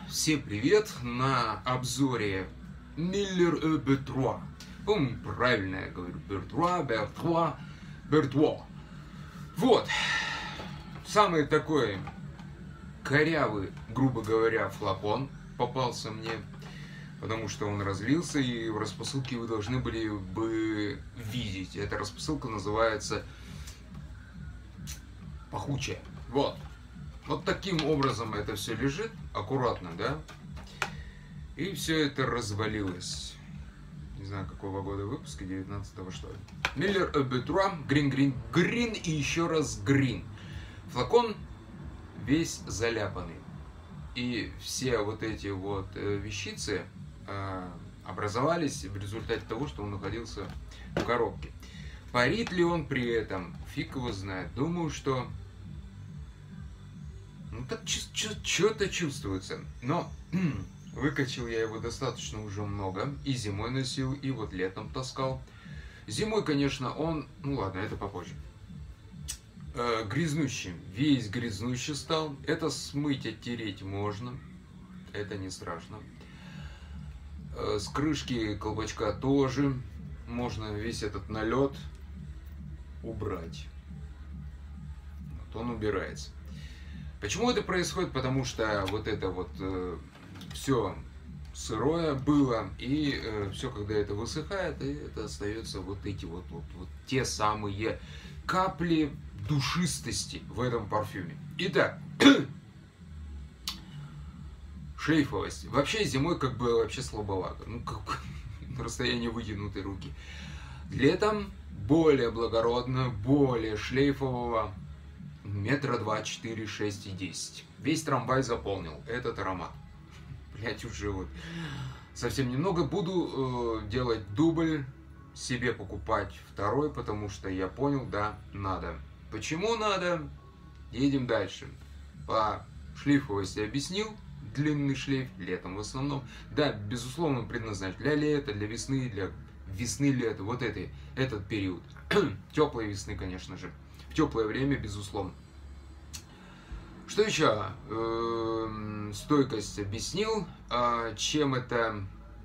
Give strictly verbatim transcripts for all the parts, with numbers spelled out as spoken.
Всем привет! На обзоре Миллер Бертруа. По-моему, правильно я говорю. Бертруа, Бертруа, Бертруа. Вот. Самый такой корявый, грубо говоря, флакон попался мне. Потому что он разлился, и в распосылке вы должны были бы видеть. Эта распосылка называется пахучая. Вот. Вот таким образом это все лежит, аккуратно, да? И все это развалилось. Не знаю, какого года выпуска, девятнадцатого что ли. Миллер Бертруа, Грин, Грин, Грин и еще раз Грин. Флакон весь заляпанный. И все вот эти вот вещицы образовались в результате того, что он находился в коробке. Парит ли он при этом? Фиг его знает. Думаю, что... Ну так что-то чувствуется. Но выкачал я его достаточно уже много. И зимой носил, и вот летом таскал. Зимой, конечно, он... Ну ладно, это попозже. Э, грязнущий. Весь грязнущий стал. Это смыть, оттереть можно. Это не страшно. Э, с крышки колпачка тоже. Можно весь этот налет убрать. Вот он убирается. Почему это происходит? Потому что вот это вот э, все сырое было, и э, все, когда это высыхает, и это остается вот эти вот, вот, вот те самые капли душистости в этом парфюме. Итак, шлейфовость. Вообще зимой как бы вообще слабовато, ну как на расстоянии вытянутой руки. Летом более благородно, более шлейфового. Метра два, четыре, шесть и десять. Весь трамвай заполнил этот аромат. Блять, уже вот совсем немного. Буду э, делать дубль, себе покупать второй, потому что я понял, да, надо. Почему надо? Едем дальше. По шлейфовости объяснил. Длинный шлейф, летом в основном. Да, безусловно, предназначен для лета, для весны, для весны-лета. Вот этой, этот период. Теплой весны, конечно же. В теплое время, безусловно. Что еще? Э-э- стойкость объяснил. А чем это?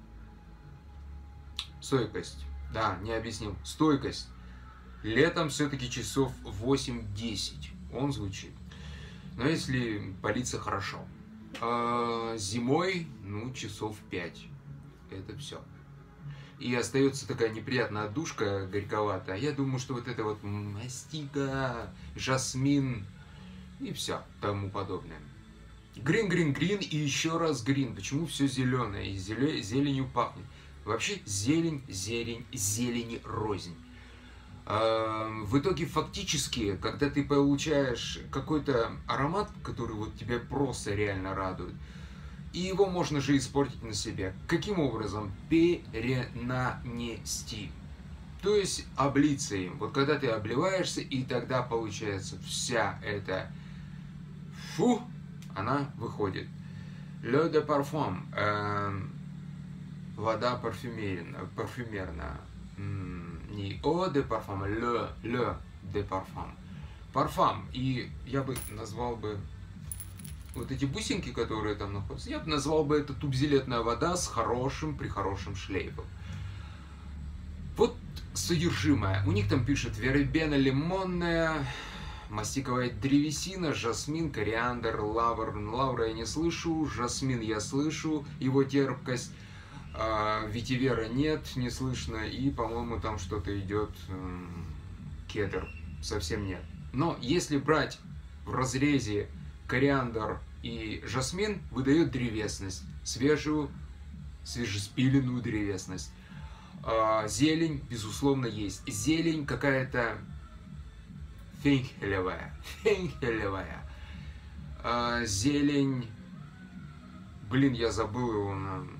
Стойкость. Да, не объяснил. Стойкость. Летом все-таки часов восемь-десять. Он звучит. Но если палиться, хорошо. А зимой, ну, часов пять. Это все. И остается такая неприятная отдушка, горьковатая. Я думаю, что вот это вот мастика, жасмин и все тому подобное. Грин, грин, грин и еще раз грин. Почему все зеленое и зеленью пахнет? Вообще зелень, зелень, зелени рознь. В итоге фактически, когда ты получаешь какой-то аромат, который вот тебя просто реально радует, и его можно же испортить на себе. Каким образом? Перенанести. То есть облиться им. Вот когда ты обливаешься, и тогда получается вся эта фу, она выходит. Le de parfum. Э, вода парфюмерная. парфюмерная. Не eau de parfum, а le, le de parfum. Парфум. И я бы назвал бы... Вот эти бусинки, которые там находятся, я бы назвал бы это тубзилетная вода с хорошим, при хорошем шлейфом. Вот содержимое. У них там пишет вербена лимонная, мастиковая древесина, жасмин, кориандр, лавр. Лавра я не слышу, жасмин я слышу, его терпкость. А ветивера нет, не слышно. И, по-моему, там что-то идет, кедр, совсем нет. Но если брать в разрезе кориандр и жасмин, выдает древесность, свежую, свежеспиленную древесность. А, зелень, безусловно, есть. Зелень какая-то фенхелевая, фенхелевая. А, зелень, блин, я забыл его,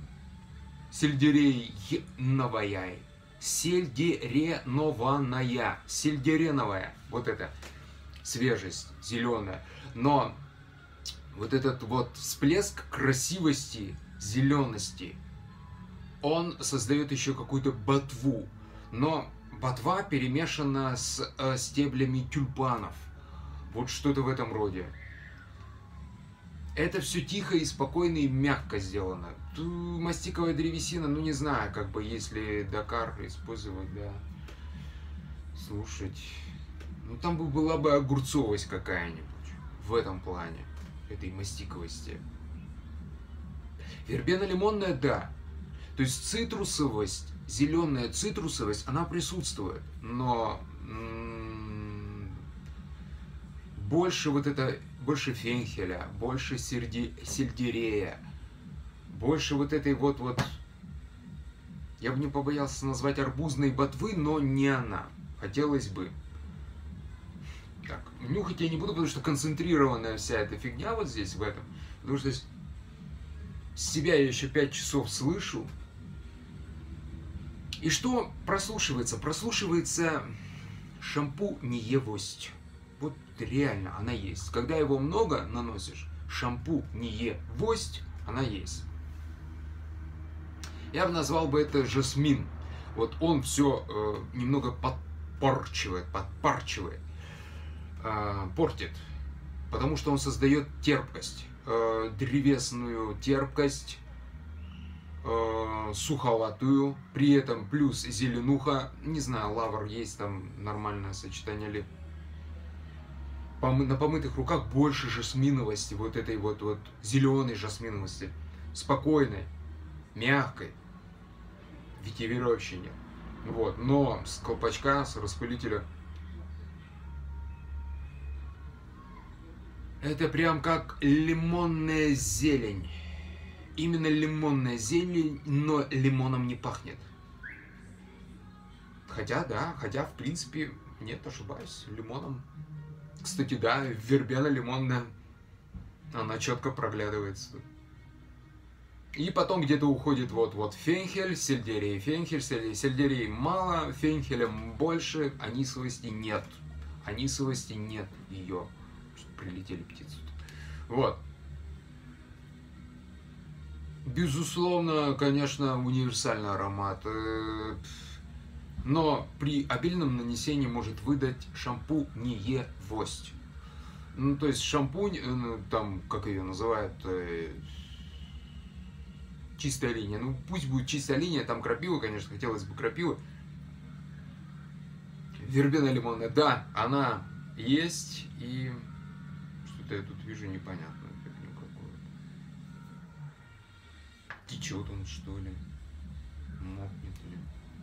сельдерейновая, сельдеренованная, сельдереновая, вот это, свежесть, зеленая. Но вот этот вот всплеск красивости, зелености, он создает еще какую-то ботву. Но ботва перемешана с э, стеблями тюльпанов. Вот что-то в этом роде. Это все тихо и спокойно и мягко сделано. Ту мастиковая древесина, ну не знаю, как бы если Дакар использовать, да, слушать. Ну там бы была бы огурцовость какая-нибудь в этом плане, этой мастиковости. Вербена-лимонная, да. То есть цитрусовость, зеленая цитрусовость, она присутствует, но м-м, больше вот это, больше фенхеля, больше серди, сельдерея, больше вот этой вот вот, я бы не побоялся назвать арбузной ботвы, но не она. Хотелось бы. Так, нюхать я не буду, потому что концентрированная вся эта фигня вот здесь, в этом. Потому что себя я еще пять часов слышу. И что прослушивается? Прослушивается шампуньевость. Вот реально она есть. Когда его много наносишь, шампуньевость, она есть. Я бы назвал бы это жасмин. Вот он все э, немного подпорчивает, подпарчивает, э, портит. Потому что он создает терпкость. Э, древесную терпкость, э, суховатую, при этом плюс зеленуха, не знаю, лавр есть там нормальное сочетание ли. Пом- на помытых руках больше жасминовости, вот этой вот, вот зеленой жасминовости, спокойной, мягкой, ветивировщине. Вот, но с колпачка, с распылителя. Это прям как лимонная зелень. Именно лимонная зелень, но лимоном не пахнет. Хотя, да, хотя, в принципе, нет, ошибаюсь, лимоном. Кстати, да, вербена лимонная, она четко проглядывается. И потом где-то уходит вот-вот фенхель, сельдерей, фенхель, сельдерей. Сельдерей мало, фенхелем больше, анисовости нет. Анисовости нет ее. Прилетели птицы. Вот. Безусловно, конечно, универсальный аромат. Но при обильном нанесении может выдать шампуньевость. Ну, то есть шампунь, там, как ее называют, чистая линия. Ну, пусть будет чистая линия, там крапива, конечно, хотелось бы крапивы. Вербена лимонная, да, она есть, и что-то я тут вижу непонятное. Течет он, что ли? Мокнет ли?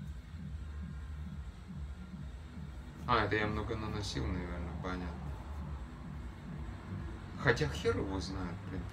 А, это я много наносил, наверное, понятно. Хотя хер его знает, блин.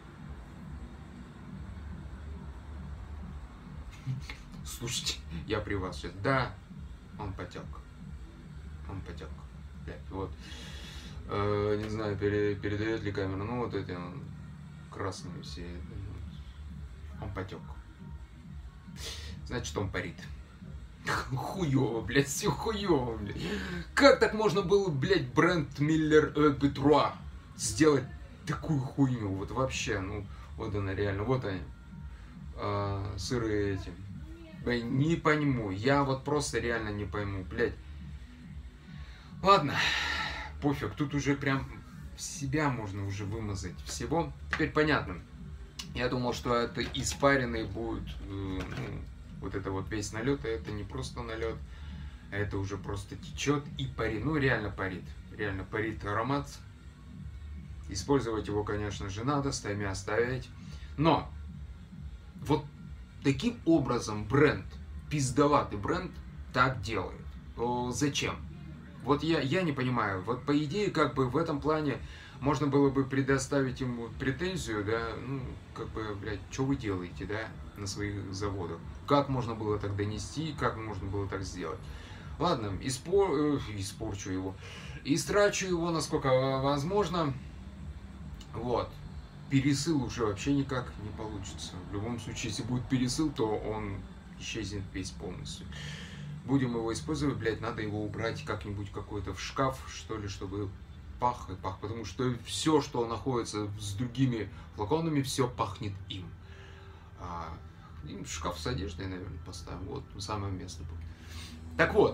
Слушайте, я при вас сейчас. Да, он потек. Он потек. Блядь, вот. Э, не знаю, пере, передает ли камера. Ну, вот эти он, красные все. Он потек. Значит, он парит. Хуёво, блядь, все хуёво, блядь. Как так можно было, блядь, бренд Миллер э, Петруа сделать такую хуйню? Вот вообще, ну, вот она реально, вот они. Э, сырые эти. Блядь, не пойму, я вот просто реально не пойму, блядь. Ладно, пофиг, тут уже прям себя можно уже вымазать всего. Теперь понятно. Я думал, что это испаренный будет, э, ну, вот это вот весь налет, а это не просто налет, а это уже просто течет и парит. Ну, реально парит. Реально парит аромат. Использовать его, конечно же, надо, стами оставить. Но вот таким образом бренд, пиздоватый бренд, так делает. О, зачем? Вот я, я не понимаю. Вот по идее, как бы в этом плане можно было бы предоставить ему претензию, да, ну, как бы, блядь, что вы делаете, да, на своих заводах? Как можно было так донести, как можно было так сделать? Ладно, испор... э, испорчу его, истрачу его, насколько возможно, вот. Пересыл уже вообще никак не получится. В любом случае, если будет пересыл, то он исчезнет весь полностью. Будем его использовать, блядь, надо его убрать как-нибудь какой-то в шкаф, что ли, чтобы пах и пах, потому что все, что находится с другими флаконами, все пахнет им. А, им шкаф с одеждой, наверное, поставим, вот самое место будет. Так вот,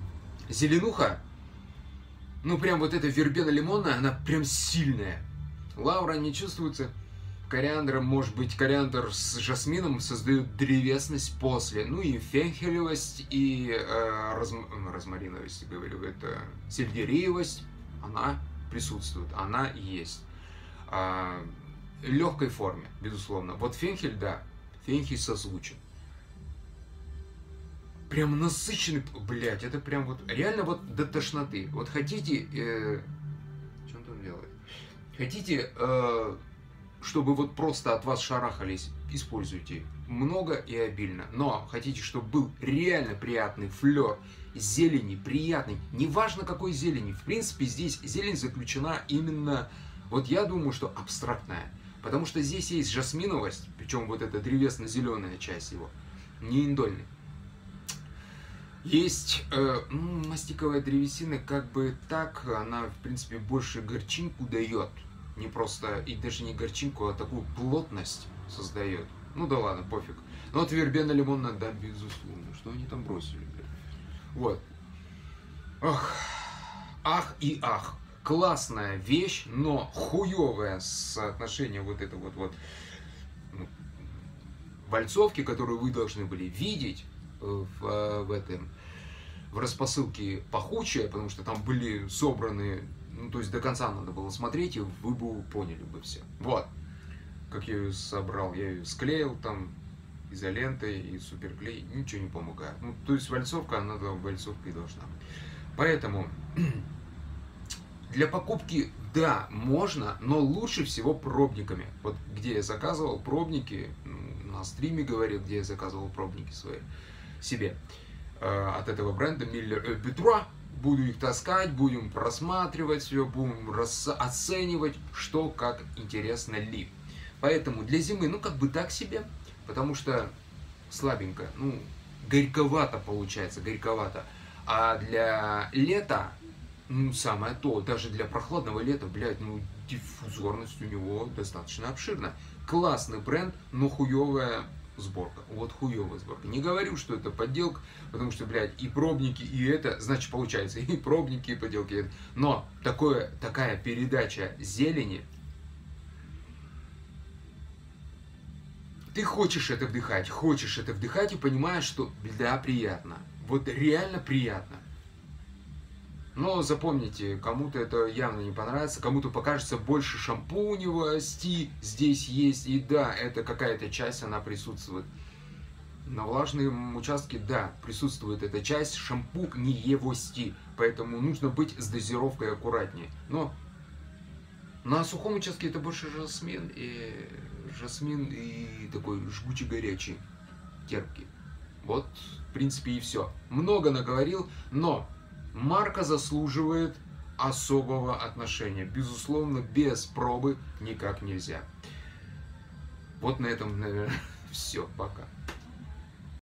зеленуха, ну прям вот эта вербена лимонная, она прям сильная. Лавра не чувствуется. Кориандром, может быть, кориандр с жасмином создают древесность после. Ну и фенхелевость, и э, розм... розмариновость, говорю, это сельдереевость, она присутствует, она есть. А, легкой форме, безусловно. Вот фенхель, да, фенхель созвучен. Прям насыщенный, блядь, это прям вот, реально вот до тошноты. Вот хотите, э, что он там делает? Хотите... Э, чтобы вот просто от вас шарахались, используйте много и обильно. Но хотите, чтобы был реально приятный флер зелени, приятный, неважно какой зелени. В принципе, здесь зелень заключена именно, вот я думаю, что абстрактная. Потому что здесь есть жасминовость, причем вот эта древесно-зеленая часть его, не индольный. Есть э, ну, мастиковая древесина, как бы так, она, в принципе, больше горчинку дает. Не просто, и даже не горчинку, а такую плотность создает. Ну да ладно, пофиг. Но вот вербена-лимонная, да, безусловно. Что они там бросили, блядь? Вот. Ах, ах и ах. Классная вещь, но хуевое соотношение вот это вот, вот ну, вальцовки, которую вы должны были видеть в, в этом, в распосылке пахучая, потому что там были собраны. Ну, то есть до конца надо было смотреть, и вы бы поняли бы все. Вот. Как я ее собрал. Я ее склеил там изолентой и суперклей. Ничего не помогает. Ну, то есть вальцовка, она вальцовкой должна быть. Поэтому для покупки, да, можно, но лучше всего пробниками. Вот где я заказывал пробники, на стриме говорил, где я заказывал пробники свои себе. От этого бренда Miller Butro. Буду их таскать, будем просматривать все, будем оценивать, что как интересно ли. Поэтому для зимы, ну как бы так себе, потому что слабенько, ну горьковато получается, горьковато. А для лета, ну самое то, даже для прохладного лета, блядь, ну диффузорность у него достаточно обширна. Классный бренд, но хуевая сборка. Вот хуевая сборка. Не говорю, что это подделка, потому что, блядь, и пробники, и это, значит, получается, и пробники, и подделки. Но такое, такая передача зелени, ты хочешь это вдыхать, хочешь это вдыхать и понимаешь, что, да, приятно. Вот реально приятно. Но запомните, кому-то это явно не понравится, кому-то покажется больше шампуневости здесь есть. И да, это какая-то часть, она присутствует. На влажном участке, да, присутствует эта часть шампуневости. Поэтому нужно быть с дозировкой аккуратнее. Но на сухом участке это больше жасмин и жасмин и такой жгучий горячий, терпкий. Вот, в принципе, и все. Много наговорил, но марка заслуживает особого отношения. Безусловно, без пробы никак нельзя. Вот на этом, наверное, все. Пока.